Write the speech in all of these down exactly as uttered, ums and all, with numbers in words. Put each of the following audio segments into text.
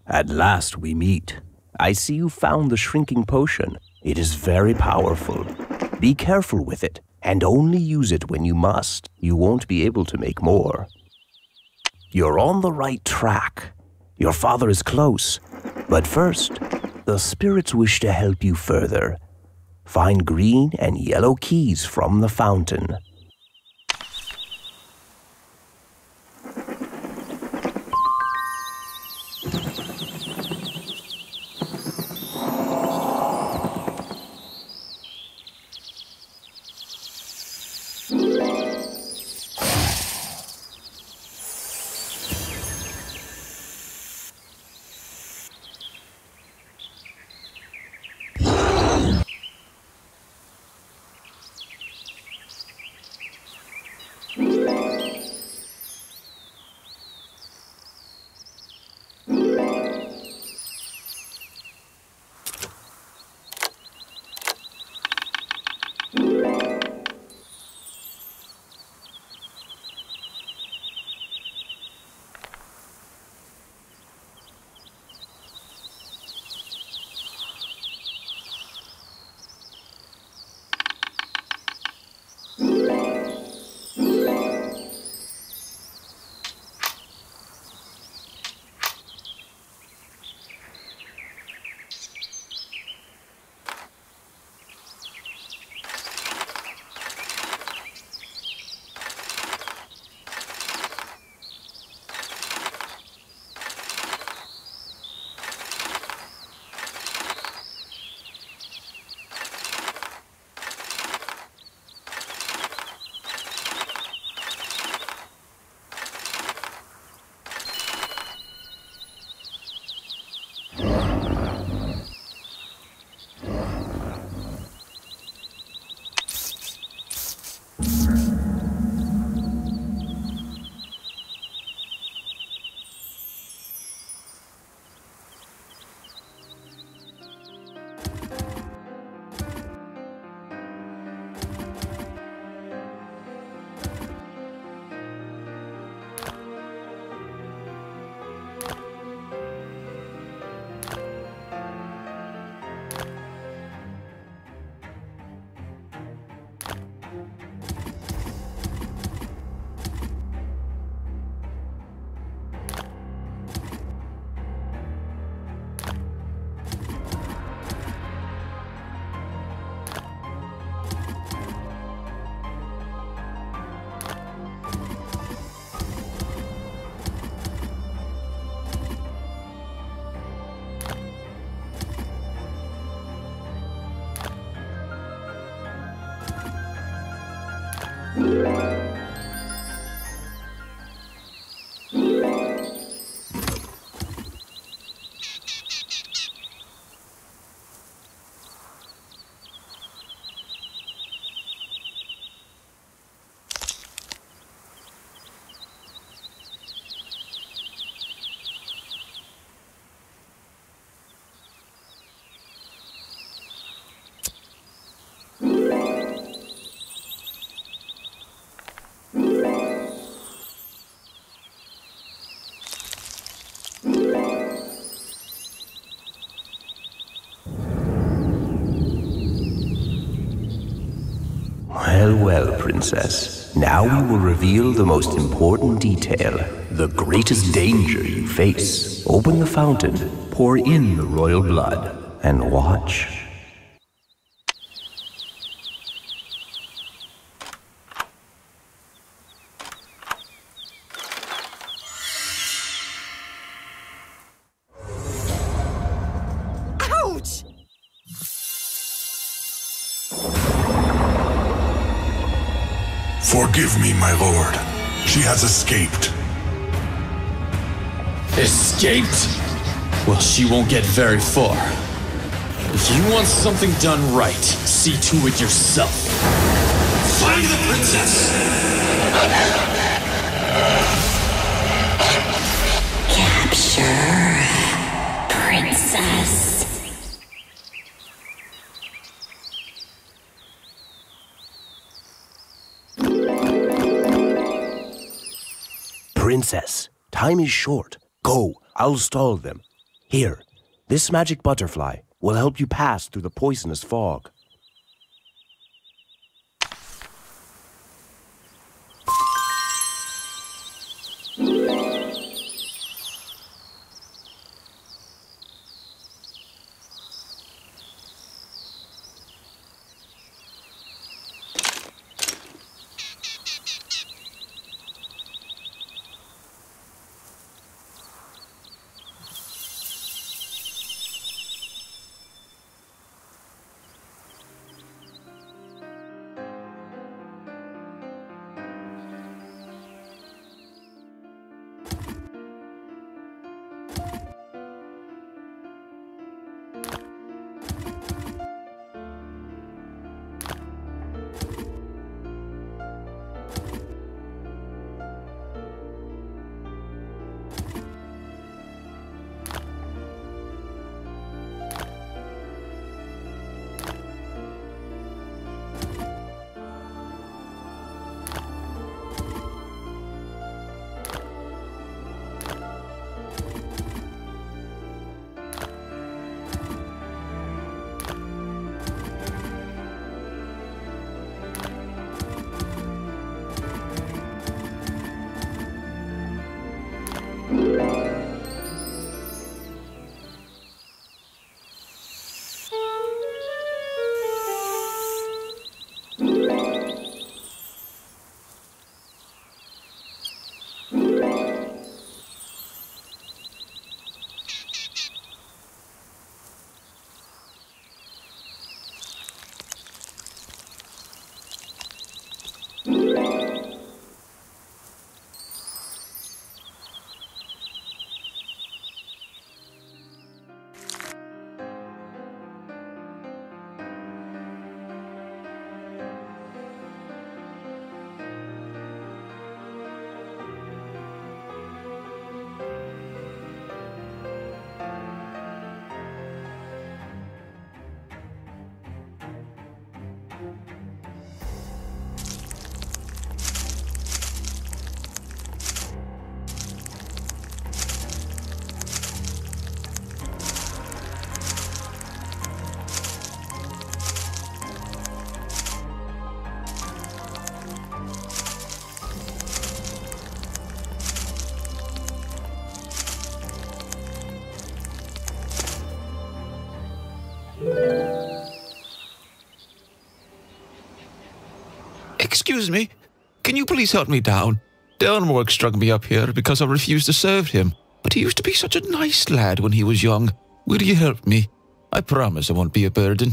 At last we meet. I see you found the shrinking potion. It is very powerful. Be careful with it, and only use it when you must. You won't be able to make more. You're on the right track. Your father is close. But first, the spirits wish to help you further. Find green and yellow keys from the fountain. Well, well, Princess. Now we will reveal the most important detail, the greatest danger you face. Open the fountain, pour in the royal blood, and watch. Ouch! Forgive me, my lord. She has escaped. Escaped? Well, she won't get very far. If you want something done right, see to it yourself. Find the princess! Capture Princess. Princess, time is short. Go, I'll stall them. Here, this magic butterfly will help you pass through the poisonous fog. Excuse me, can you please help me down? Delmorg struck me up here because I refused to serve him, but he used to be such a nice lad when he was young. Will you help me? I promise I won't be a burden.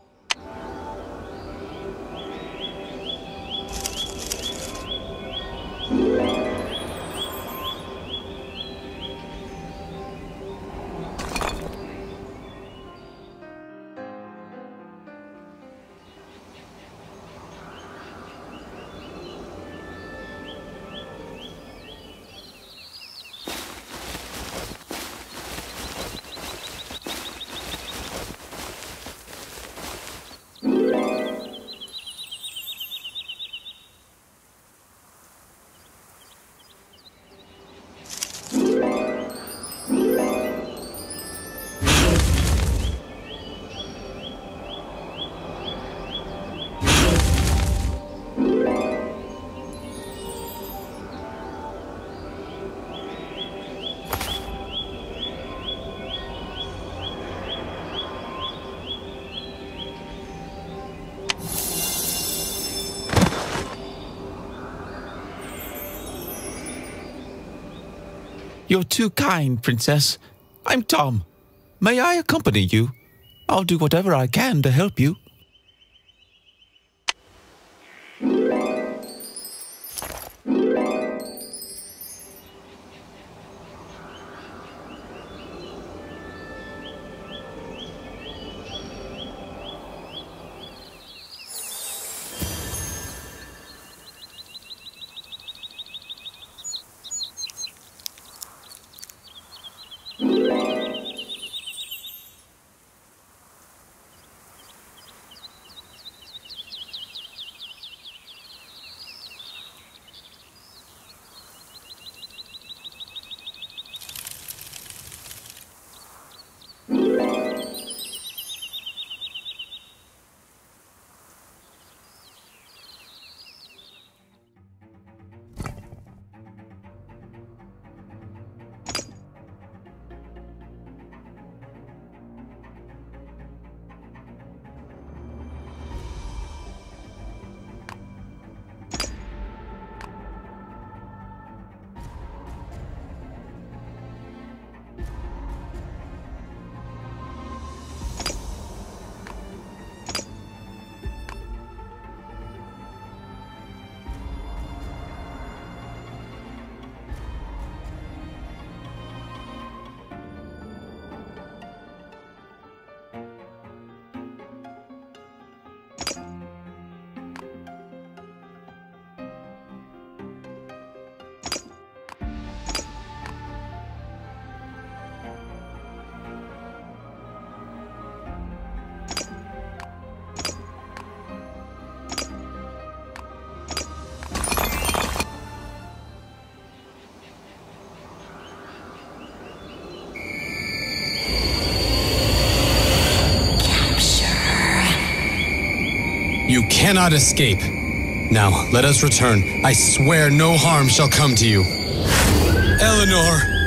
You're too kind, Princess. I'm Tom. May I accompany you? I'll do whatever I can to help you. You cannot escape. Now, let us return. I swear no harm shall come to you. Eleanor!